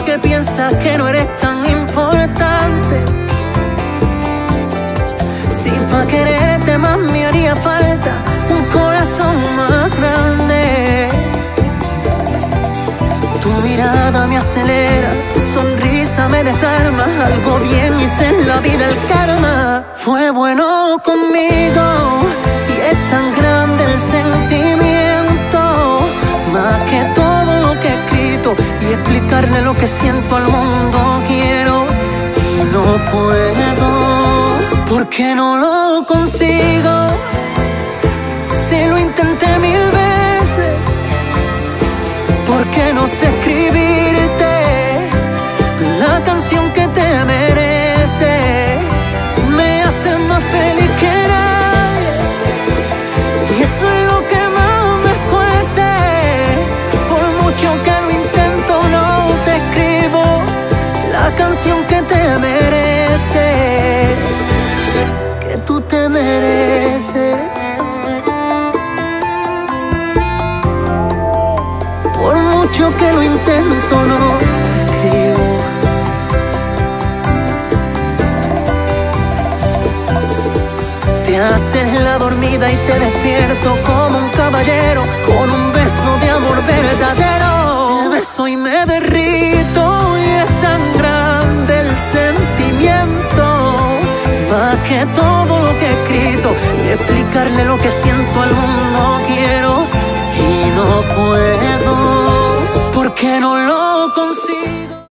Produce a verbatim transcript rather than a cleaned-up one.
que piensas que no eres tan importante. Si pa' quererte más me haría falta un corazón más grande. Tu mirada me acelera, tu sonrisa me desarma. Algo bien hice en la vida, el karma fue bueno conmigo. Y es tan grande el sentimiento, más que todo lo que he escrito. Y explicarle lo que siento al mundo quiero y no puedo, porque no lo consigo. Si lo intenté mil veces, porque no sé escribirte la canción que te merece. Me hace más feliz que nadie, y eso es lo que más me escuece. Por mucho que lo intento no te escribo la canción que te merece, que tú te mereces. Por mucho que lo intento no te escribo. Te haces la dormida y te despierto como un caballero, con un beso de amor verdadero. Te beso y me derrito, y es tan grande el sentimiento, más que todo lo que he escrito. Y explicarle lo que siento al mundo